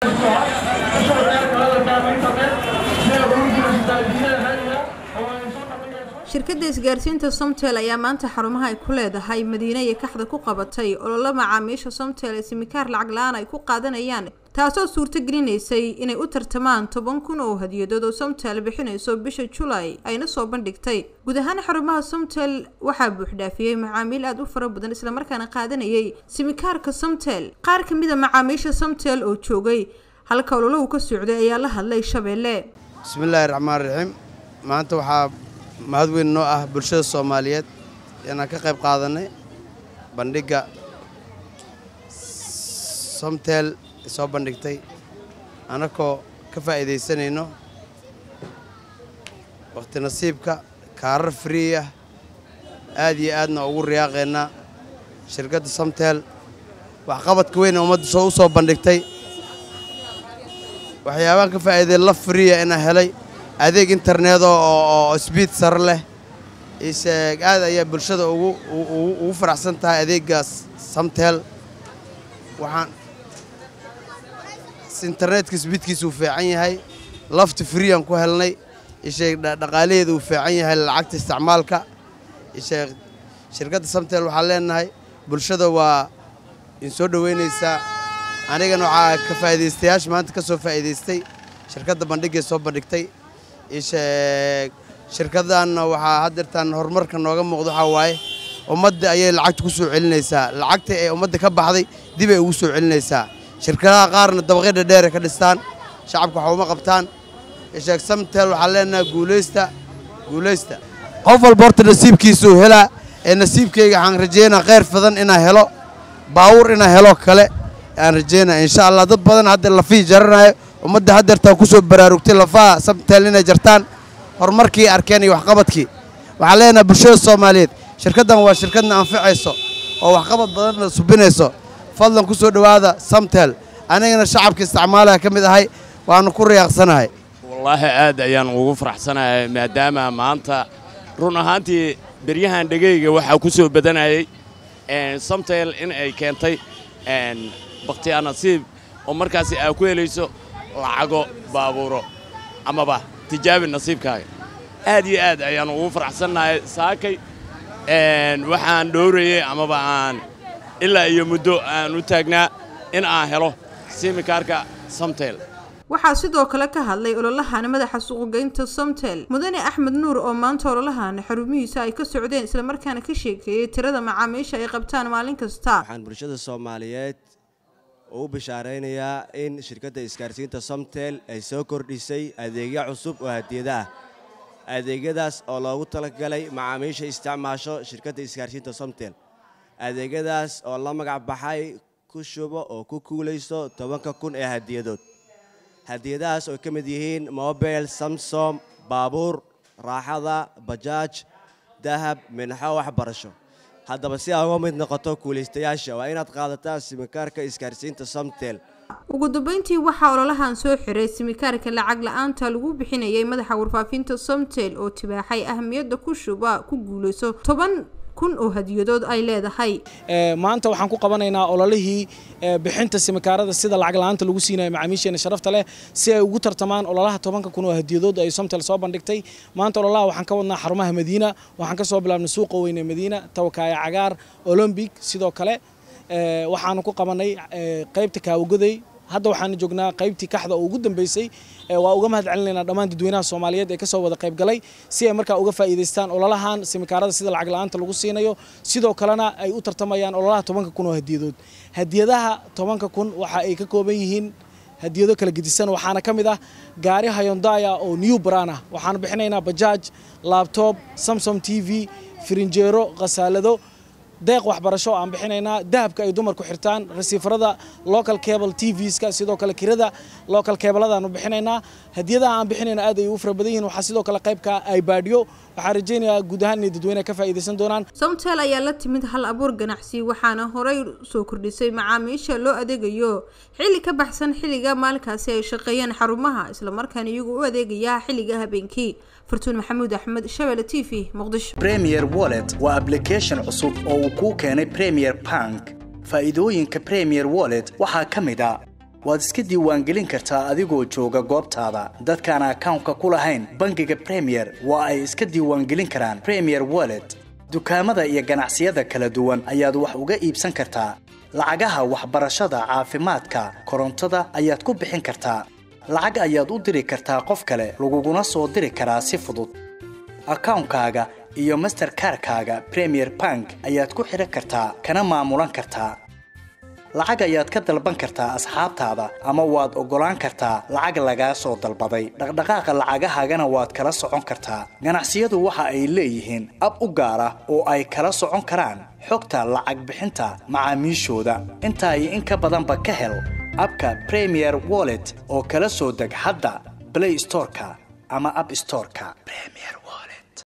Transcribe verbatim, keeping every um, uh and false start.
shirkadda isgaarsiinta Somtel ayaa maanta xarumaha ay ku leedahay Madiina iyo Kaxda ku qabatay olole macaamiisha Somtel ee simikaar lacag la'aan ay ku qaadanayaan taasoo suurto gelinaysay inay u tartamaan toban kun oo hadiyadood oo Somtel bixinayso bisha July ayna soo bandhigtay guud ahaan xarumaha Somtel waxaa buux dhaafiyay macaamiil aad u fara badan isla markaana qaadanayay simikaarka Somtel qaar ka mid ah macaamiisha Somtel oo joogay halka ololuhu ka socday ayaa la hadlay Shabeelle bismillaahir rahmaanir rahiim maanta waxaa mahad weyn noo ah bulshada Soomaaliyeed inaan ka qayb qaadanay bandhiga Somtel soo bandhigtay anakoo ka faa'iideysanayno waqti nasiibka kaarar free ah aad iyo aadna ugu riyaaqeena shirkadda Somtel wax qabadka weyn ummadda soo soo bandhigtay waxyaabaan ka faa'iiday la free ah ina helay adeeg internet oo speed sare leh isag aad ayaa bulshada ugu ugu faraxsan tahay adeegaas Somtel waxaan internetka speedkiisu fiican yahay lafta free aan ku helnay isag dhaqaaleedu fiican yahay lacagta isticmaalka isag shirkadda Somtel waxaan leenahay bulshada waa in soo dhaweynaysa anigana waxa ka faa'iideystayaasha maanta ka soo faa'iideystay shirkadda bandhigay soo bandhigtay isag shirkaddan waxa hadirtan horumarka nooga muuqdo waxa waaye ummadda ayay lacag ku soo celinaysaa lacagta ay ummadda ka baxday dib ay ugu soo celinaysaa shirkadaha qaarna dabaqyada dheer ka dhistaan shacabka waxa uma qabtaan isag Somtel waxa leenahay guuleysta guuleysta qof walba horta nasiibkiisu hela ee nasiibkayga waxaan rajeynaa khayr badan inaan helo baawur inaan helo kale aan rajeynaa insha Allah dad badan hadda la fii jaranayo ummadda hadarta ku soo baraarugtay lafaha Somtel inay jartaan horumarkii arkeen iyo wax qabadkii waxa leenahay bulshada Soomaaliyeed shirkaddan waa shirkadna anficayso oo wax qabad badan subinayso fadlan ku soo dhawaada Somtel anigana shacabka isticmaalaha kamid ahay waanu ku riyaaqsanahay wallahi aad ayaan ugu faraxsanahay maadaama maanta run ahaantii beryahan dhageyga waxa ku soo badanayay een Somtel in ay keentay een waqti nasiib oo markaas ay ku helayso lacago baabuuro amaba tijaabi nasiibkaaga aad iyo aad ayaan ugu faraxsanahay saakay een waxaan dhowrayay amaba aan ilaa iyo muddo aan u taagnaa in aan helo simikaarka Somtel waxaa sidoo kale ka hadlay ololahan madaxa suuqgeynta Somtel mudane Axmed Nuur oo maanta ololahan xarumihiisa ay ka socdeen isla markaana ka sheekeeyay tirada macaamiisha ay qabtaan maalin kasta waxaan bulshada Soomaaliyeed oo bishaareynaya in shirkadda isgaarsiinta Somtel ay soo kordhisay adeegyo cusub oo hadiyada ah adeegyadaas oo loogu talagalay macaamiisha isticmaasho shirkadda isgaarsiinta Somtel adeegyadaas oo la magac baxay ku shubo oo ku kuuleyso toban kun ee hadiyadood hadiyadaas oo ka mid yihiin mobile Samsung baabuur raaxada bajaaj dahab minxa waxbarasho haddaba si aad uga mid noqoto kuuleystayaasha waa inaad qaadataa simikaarka isgaarsiinta Somtel ugu dambeyntii waxa ololahan soo xiray simikaarka lacag la'aanta lagu bixinayay madaxa warfaafinta Somtel oo tibaaxay ahmiyadda ku shuba ku guuleyso toban kun oo hadiyadood ay leedahay ee maanta waxaan ku qabanaynaa ololihii bixinta simikaarada sida lacag la'aanta lagu siinayo macaamiisheena sharafta leh si ay ugu tartamaan ololaha toban kun oo hadiyadood ay Somtel soo bandhigtay maanta ololaha waxaan ka wadnaa xarumaha Madiina waxaan ka soo bilaabnay suuqa weyn ee Madiina Tawakaaya Cagaar Olympic sidoo kale ee waxaan ku qabanay qaybta Kaawagoday hadda waxaan joognaa qaybtii Kaxda oo ugu dambeysay waa uga mahad celinaynaa dhammaan dadweynaha Soomaaliyeed ee ka soo wada qayb galay si ay markaa uga faa'iideystaan ololahan simikaarada sida lacag la'aanta lagu siinayo sidoo kalena ay u tartamayaan ololaha toban kun oo hadiyadood hadiyadaha toban kun waxa ay ka kooban yihiin hadiyado kala gedisan waxaana kamid ah gaari Hyundai oo new brand ah waxaan bixinaynaa bajaaj laptop Samsung T V firinjeero qasaalado deeq waxbarasho aan bixinaynaa dahabka ay dumarku xirtaan receiverada local cable T V's-ka sidoo kale kirada local cable-ada aan bixinaynaa hadiyadaha aan bixinayna aad ay u fara badan yihiin waxa sidoo kale qaybka iPad-yo waxa rajaynayaa guud ahaan in dadweynaha ka faa'iideysan doonaan Somtel ayaa la timid hal abuur ganacsi waxaana horay soo kordhisay macaamiisha loo adeegayo xilli ka baxsan xilliga maalkaasi ay shaqeeyaan xarumaha isla markaana iyagu u adeegaya xilliga habeenkii Fartuun Maxamuud Axmed Shabeelle T V Muqdisho Premier Wallet waa application cusub oo uu ku keenay Premier Bank faa'iidooyinka Premier Wallet waxa kamid ah waad iska diiwaangelin kartaa adigoo jooga goobtaada. Dadkaan account-ka ku lahayn bangiga Premier waa ay iska diiwaangelin karaan Premier Wallet. Dukaamada iyo ganacsiyada kala duwan ayaad wax uga iibsan kartaa. Lacagaha waxbarashada, caafimaadka, korontada ayaad ku bixin kartaa. Lacag ayaad u diri kartaa qof kale, laguguna soo diri karaa si fudud. Account-kaaga iyo Mastercard-kaaga Premier Bank ayaad ku xiran kartaa kana maamulan kartaa. Lacag ayaad ka dalban kartaa asxaabtaada ama waad ogolaan kartaa lacag laga soo dalbaday. Dhaqdhaqaaqa lacagahaagana waad kala socon kartaa. Ganacsiyadu waxa ay leeyihiin ab u gaar ah oo ay kala socon karaan xogta lacag bixinta macaamiishooda. Intaa iyo in ka badanba ka hel abka Premier Wallet oo kala soo deg hadda Play Store-ka ama App Store-ka. Premier